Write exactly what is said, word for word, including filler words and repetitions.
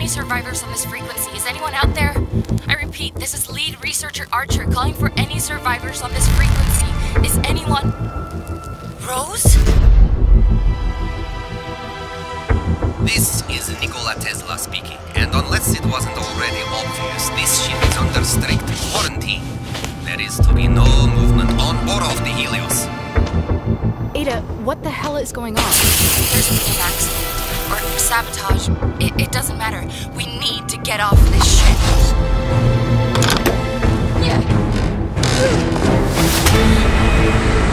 survivors on this frequency. Is anyone out there? I repeat, this is lead researcher Archer calling for any survivors on this frequency. Is anyone... Rose? This is Nikola Tesla speaking, and unless it wasn't already obvious, this ship is under strict quarantine. There is to be no movement on board of the Helios. Ada, what the hell is going on? There's an accident. Or sabotage. It, it doesn't matter. We need to get off this ship. Yeah.